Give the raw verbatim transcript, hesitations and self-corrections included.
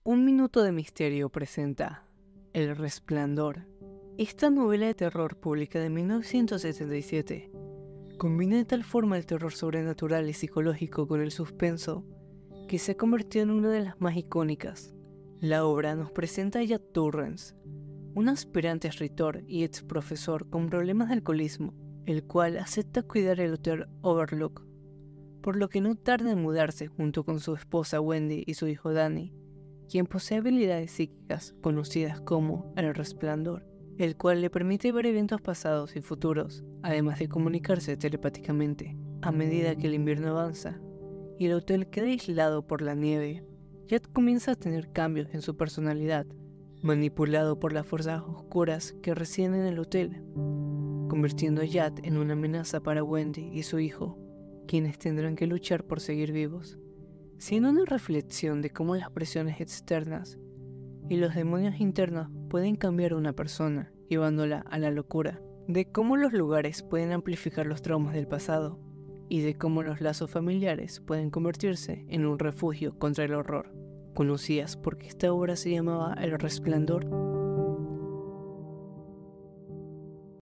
Un Minuto de Misterio presenta El Resplandor. Esta novela de terror publicada en mil novecientos setenta y siete combina de tal forma el terror sobrenatural y psicológico con el suspenso que se ha convertido en una de las más icónicas. La obra nos presenta a Jack Torrance, un aspirante escritor y ex profesor con problemas de alcoholismo, el cual acepta cuidar el Hotel Overlook, por lo que no tarda en mudarse junto con su esposa Wendy y su hijo Danny, quien posee habilidades psíquicas conocidas como el Resplandor, el cual le permite ver eventos pasados y futuros, además de comunicarse telepáticamente. A medida que el invierno avanza y el hotel queda aislado por la nieve, Jack comienza a tener cambios en su personalidad, manipulado por las fuerzas oscuras que residen en el hotel, convirtiendo a Jack en una amenaza para Wendy y su hijo, quienes tendrán que luchar por seguir vivos, siendo una reflexión de cómo las presiones externas y los demonios internos pueden cambiar a una persona, llevándola a la locura, de cómo los lugares pueden amplificar los traumas del pasado, y de cómo los lazos familiares pueden convertirse en un refugio contra el horror. ¿Conocías por qué esta obra se llamaba El Resplandor?